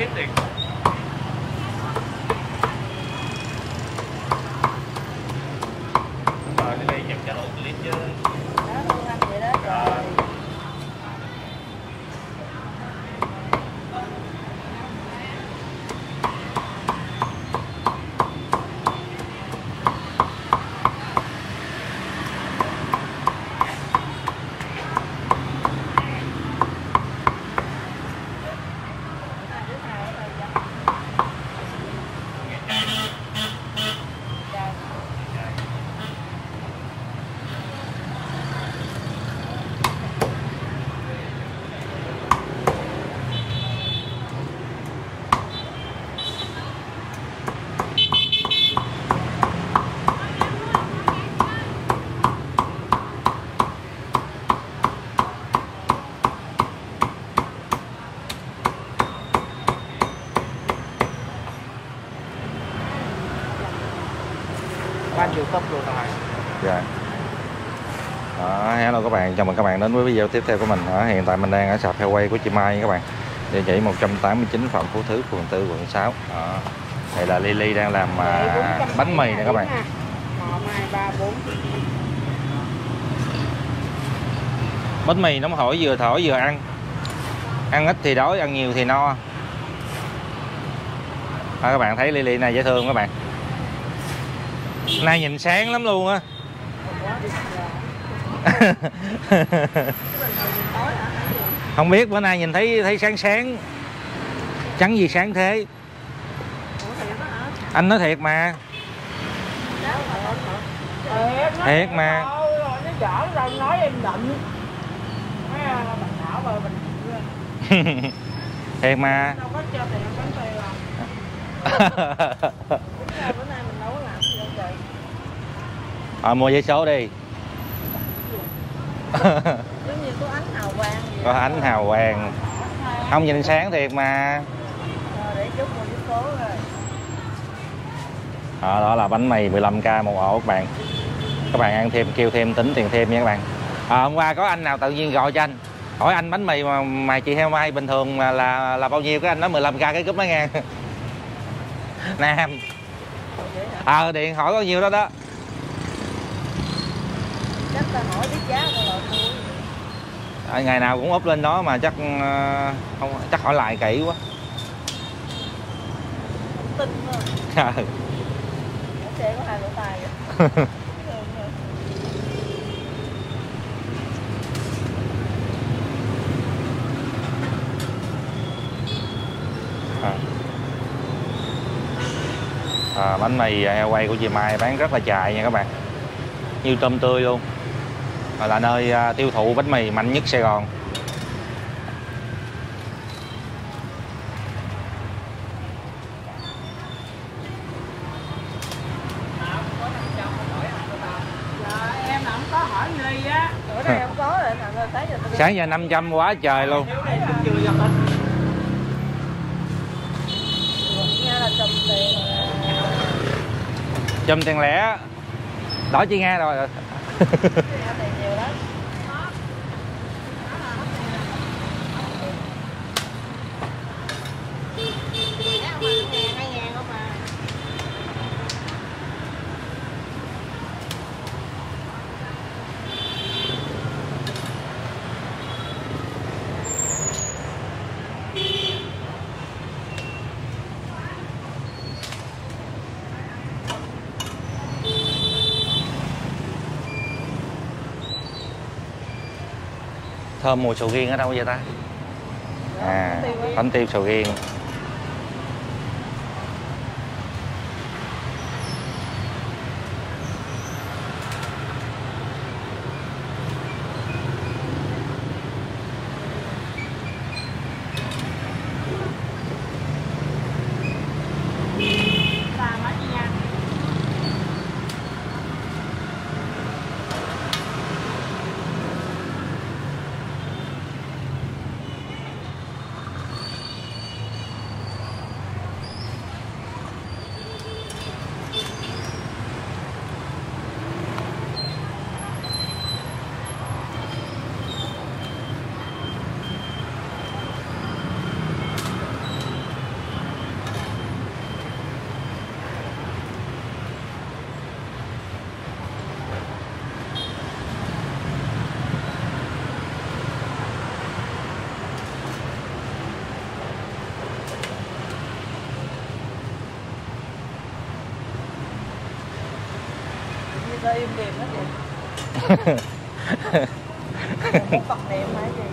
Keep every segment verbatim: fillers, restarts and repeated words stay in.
ship đi. Rồi đi đây nhập trả lộn clip chứ. Đó luôn anh vậy đó trời. Anh chịu cấp luôn rồi. Dạ. Đó, hello các bạn, chào mừng các bạn đến với video tiếp theo của mình. Đó, hiện tại mình đang ở sạp heo quay của chị Mai các bạn. Địa chỉ một trăm tám mươi chín Phạm Phú Thứ, phường tư, quận sáu. Đó. Đây là Lily đang làm à, bánh mì nè các bạn. Bánh mì nóng hổi vừa thổi vừa ăn. Ăn ít thì đói, ăn nhiều thì no. Đó, các bạn thấy Lily này dễ thương các bạn. Nay nhìn sáng lắm luôn á. Không biết bữa nay nhìn thấy thấy sáng sáng. Trắng gì sáng thế? Anh nói thiệt mà. Thiệt mà. Nói em định. Thiệt mà. Đâu có cho tiền bánh mì à. Bữa nay mình đâu có làm gì đâu trời. Ờ, mua giấy số đi. Giống như có ánh hào quang gì Có ánh hào quang. Không nhìn sáng thiệt mà. Rồi để chút mua giấy số rồi. Đó, đó là bánh mì mười lăm k một ổ các bạn. Các bạn ăn thêm kêu thêm tính tiền thêm nha các bạn. À, hôm qua có anh nào tự nhiên gọi cho anh hỏi anh bánh mì mà, mà chị Heo Mai bình thường là là, là bao nhiêu, cái anh nói mười lăm k cái cúp đó nghe. Nam. Ờ à, điện hỏi bao nhiêu đó đó. Chắc ta hỏi biết giá rồi thôi. À, ngày nào cũng up lên đó mà chắc không, chắc hỏi lại kỹ quá. Không tin thôi. Ừ. Xe có hai lỗ tai vậy. À. À, bánh mì heo quay của chị Mai bán rất là chạy nha các bạn, như tôm tươi luôn, là nơi uh, tiêu thụ bánh mì mạnh nhất Sài Gòn. Em không có hỏi ly á. Bữa nay không có rồi, mọi người thấy rồi. Sáng giờ năm trăm quá trời luôn. Nghe là chùm tiền rồi. Chùm tiền lẻ. Đó chị nghe rồi. Tiền nhiều đó. Thơm mùi sầu riêng ở đâu vậy ta? À, bánh tiêu sầu riêng. Sao im điềm hết vậy? Một Phật niệm hả gì?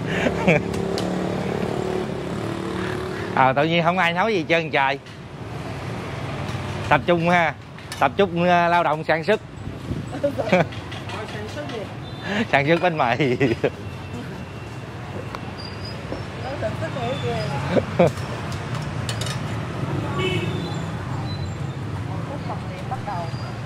À, tự nhiên không ai nói gì trơn trời. Tập trung ha, tập trung uh, lao động sản xuất. Sản xuất gì? Sản xuất bánh mì. Nó sản xuất nữa kìa. Một phút Phật niệm bắt đầu.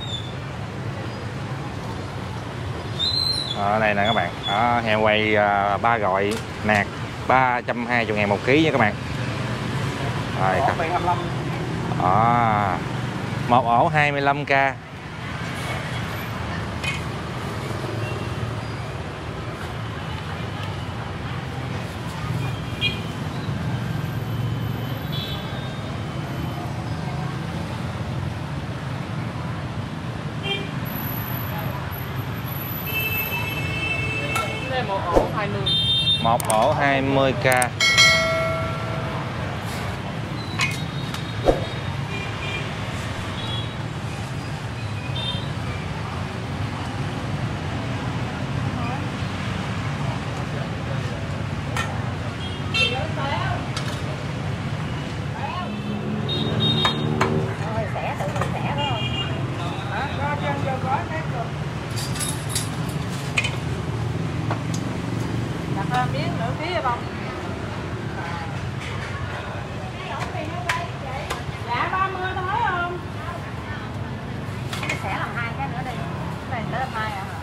Ở đây nè các bạn, đó, heo quay uh, ba gọi nạc ba trăm hai mươi ngàn một ký nha các bạn. Rồi, Ổ hai mươi lăm. à, một ổ hai mươi lăm k. Đây một ổ hai mươi. Một ổ hai mươi k. Đặt miếng nữa phí không? Dạ ba mươi tao thấy không? Sẽ làm hai cái nữa đi. Cái này tới làm hai à?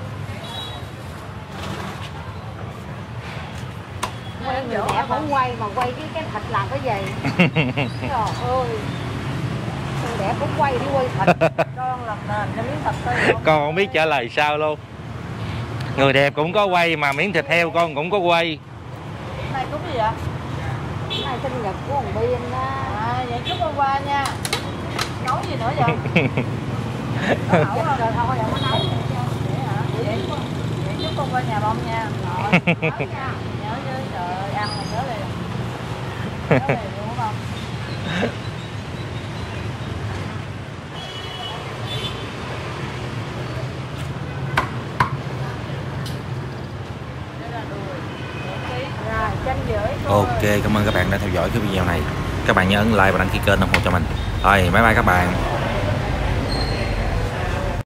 Quay người đẹp không quay mà quay cái cái thịt làm cái gì? Trời ơi. Người đẹp cũng quay đi quay thịt. Con làm nền cho miếng thịt thôi. Con không biết trả lời sao luôn. Người đẹp cũng có quay mà miếng thịt heo con cũng có quay. Này cúng gì vậy? Cái này sinh nhật của thằng Biên á. À, vậy chúc hôm qua nha. Nấu gì nữa vậy? Nấu hẩu rồi rồi thôi, đừng có nấu. Vậy hả? Vậy, vậy chúc con qua nhà bông nha. Rồi, nhớ nha. Nhớ chứ, trời ơi, ăn là nhớ liền. Nhớ liền luôn không? Ok, cảm ơn các bạn đã theo dõi cái video này. Các bạn nhớ ấn like và đăng ký kênh ủng hộ cho mình. Rồi, bye bye các bạn.